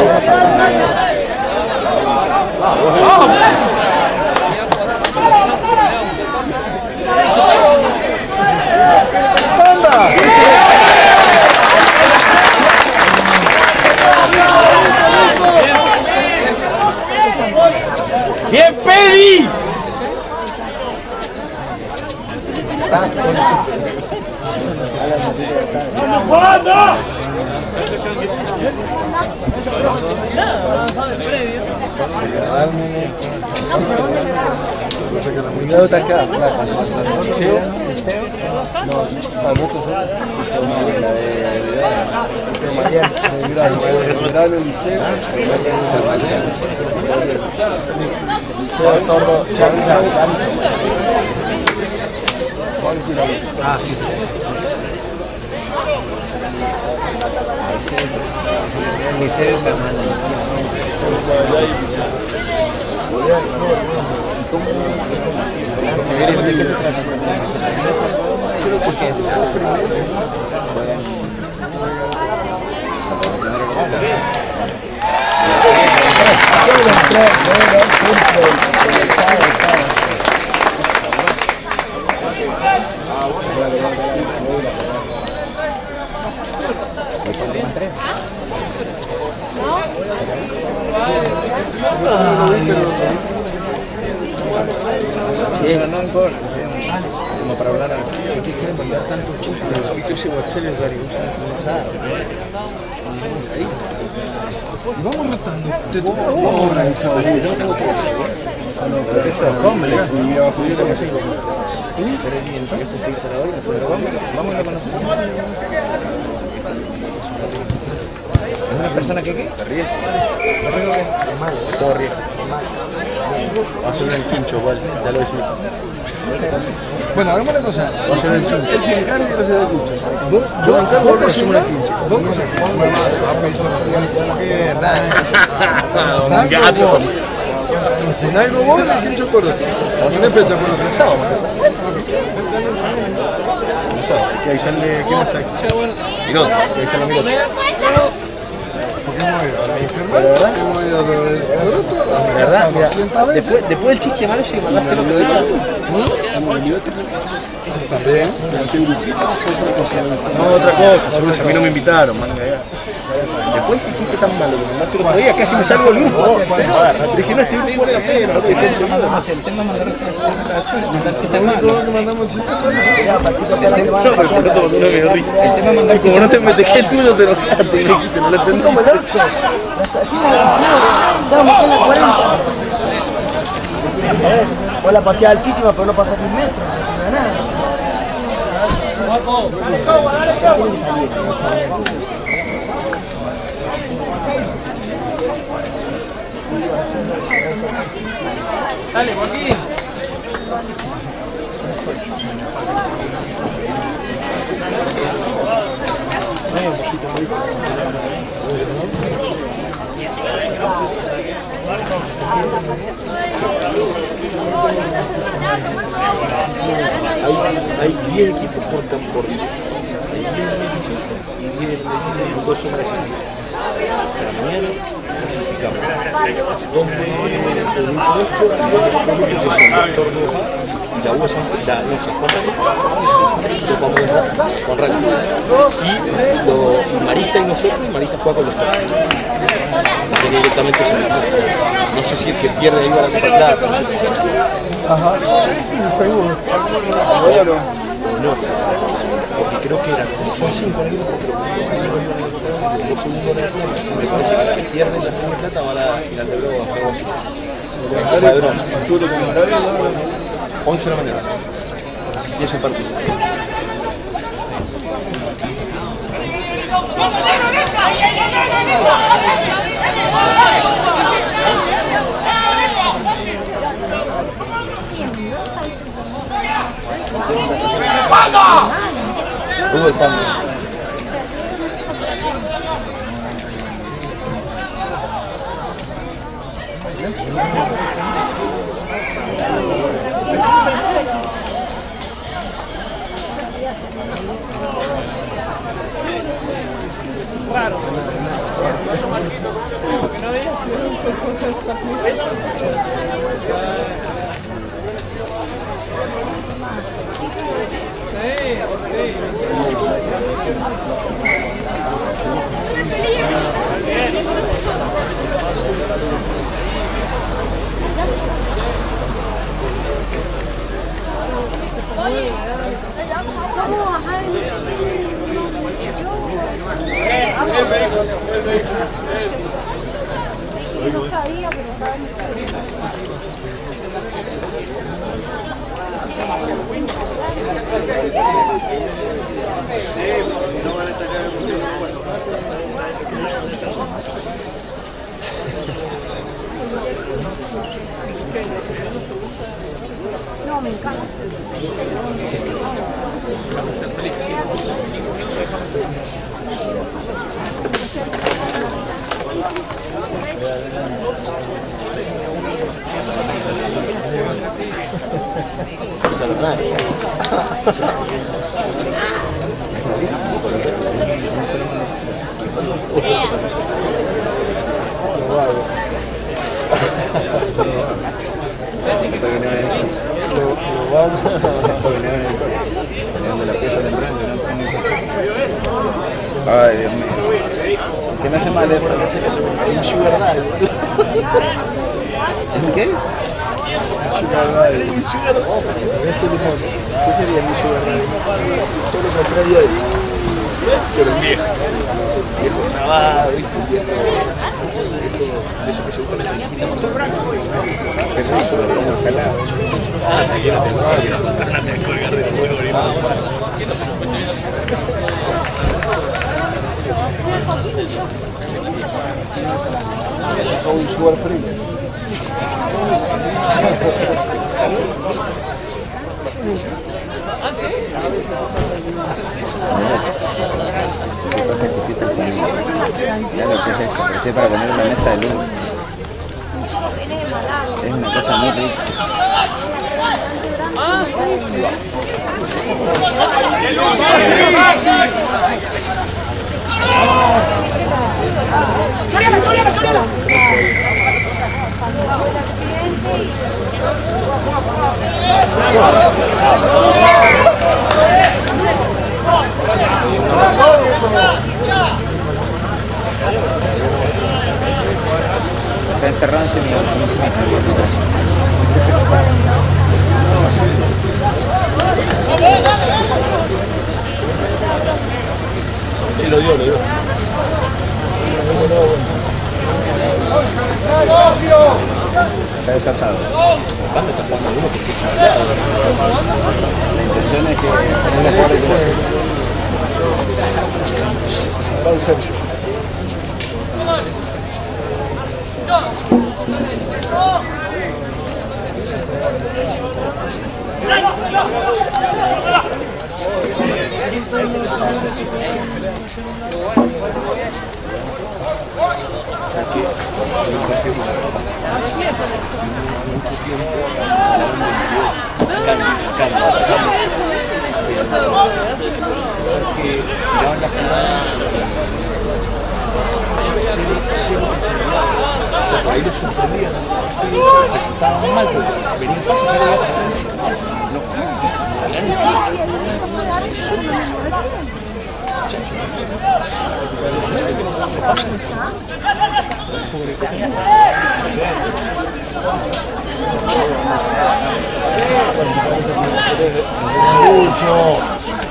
¡Bien, Pedi! No está acá, flaca. ¿Liceo? No, Mariano, Liceo. Liceo, Tordo, Charla. Ah, sí, sí. Es Liceo, hermano. ¿De qué se trata? Creo que sí es. No importa, como para hablar así. ¿Por qué quieren mandar tantos chistes? Necesito ese WhatsApp es raro, usan ese WhatsApp. Ahí. Y vamos rotando. Te toca vos organizado. Yo no tengo que hacer. Ah, no, pero eso es complejo. Y mira, bajo yo también sé cómo. Pero es bien, que se está instalado hoy. Pero vamos a la conocer. ¿Es una persona que qué? ¿Te ríes? ¿Te ríes o qué? Es malo. Todo ríe. Va a ser el quincho, igual, ya lo decía. Bueno, hagamos una cosa. Va a ser el quincho. Él se encarga y yo se da el quincho. Yo me encargo de hacer una quincho. Vos cocinás. Va a pensar que es gato. Cociná algo vos y el quincho por otro. ¿Tenés fecha por otro? Sábado. No sábado. Hay que avisarle quién está ahí. Mirot. Hay que avisarle a Mirot. ¿Por qué hemos ido? ¿A la enfermera? ¿De verdad? Hemos ido a lo del Coroto, a mi casa 200 veces. Después del chiste malo, si mandaste lo que digo. También. No, otra cosa, solo a mí no me invitaron, manga ya. Después ese chiste tan malo que mandaste el otro día, casi me salgo del grupo. Te dije, no, estoy en un grupo de la pena, no sé qué. No sé, el tema mandar chistes malos. que mandamos chistes malos. El tema mandar como no te metes el tuyo, te lo quedaste y me dijiste, no lo entendí. Como loco. Estamos en la 40. Vos la pateada altísima, pero no pasa 10 metros. No se nada. Dale, Joaquín. Yes, Hay 10 equipos por campo. Hay 10 en 16 y 10 en 16 y 2 hombres. Para mañana clasificamos. Donde el grupo nuestro, que son Doctor Doha y la UAS, no sé cuántas, lo vamos a dejar con Rayo. Y Marista y nosotros, Marista juega con los tres. Directamente se no sé si el que pierde ahí va a la Copa Plata, no sé. Ajá, seguro. O no, porque creo que eran, como son 5 en el grupo, los segundos de me parece que el que pierde la Copa Plata va a la final de Euro o algo así. La de bronce. 11 de la mañana. Y es el partido. El Panda. Raro. Porque no veía No sabía, pero estaba en no, me encanta. Ay, Dios mío. ¿Qué me hace mal esto? Un sugar daddy. ¿En qué? Sugar daddy. Un sugar daddy. ¿Qué sería un sugar daddy? Todo lo contrario a él. Pero viejo. Viejo grabado, viejo. De eso que se busca en la ¿Qué es eso? Como escalado. Ah, aquí no te colgar del juego ni nada. Soy sugar free. Lo que pasa es que sí está comiendo. Ya lo que es eso, pero sí para poner en la mesa de luz. Es una cosa muy rica. Está encerrado en semifinal. Sí, lo dio. Está desatado. ¿Cuándo está jugando uno? Porque es hablado. La intención es que no le juegue como Va a Sergio. mucho tiempo cambio. Que miraban las jugadas cero profundidad. O sea, por ahí los sorprendían, estaban mal porque venían pasos que le iba pasando. No chacho, mucho.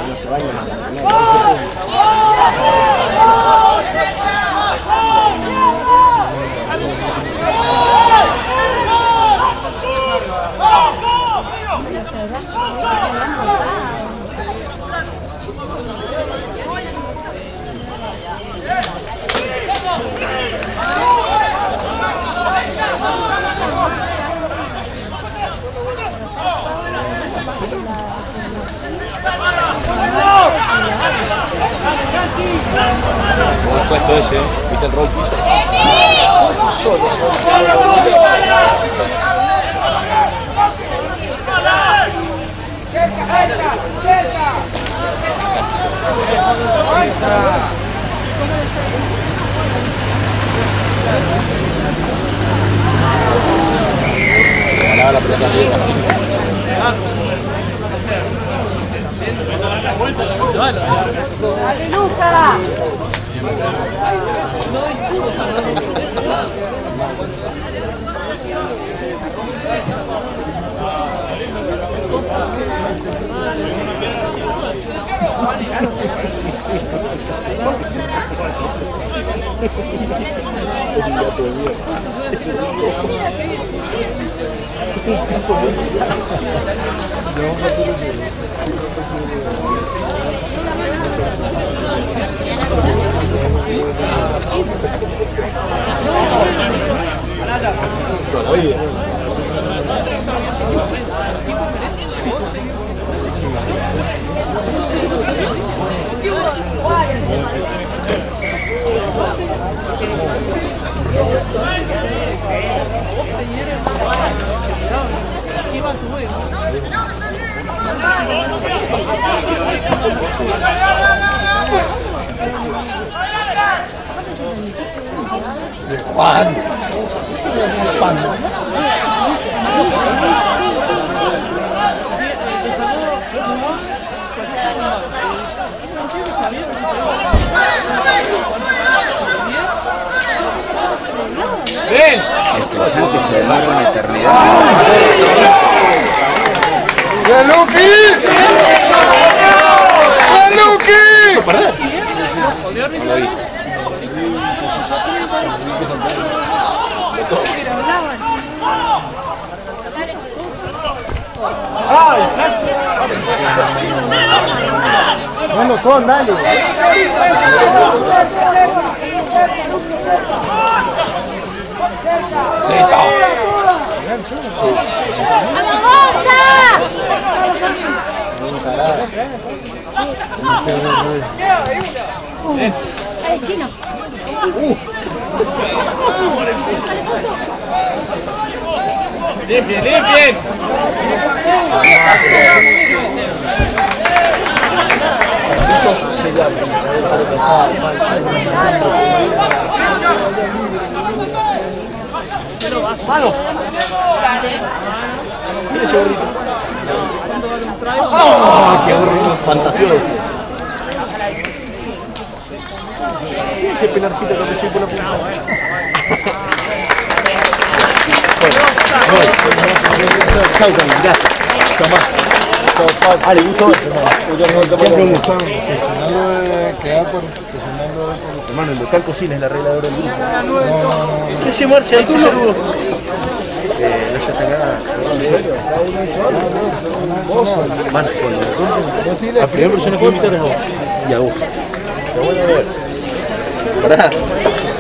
¿Cómo fue esto ese? ¿Viste el roll piso? Solo se ganaba la pelota arriba. ¡Dale, Luca! Juan. ¡Ven! Este que se demora una eternidad. ¡Ya Luqui! ¡Ya Luqui! ¿Eso perder? No lo vi. Bueno, con, dale. Sí, está. Dale, chino. ¡Limpien, limpien! Se llama. Mano. ¡Oh, qué aburrido! Fantasioso. ¿Quién es ese pelarcito que me siento la punta? Chau, también, ya. Tomás. Ah, le gustó. Siempre me gustó. Presionarlo de quedar por presionarlo por. Hermano, el local cocina es la regla de oro del grupo. No. ¿Qué hace Marcia? ¿Qué saludo? No se está cagada. ¿En serio? Mano, la primera persona que voy a invitar es vos. Y a vos. Te voy a ver. Pará.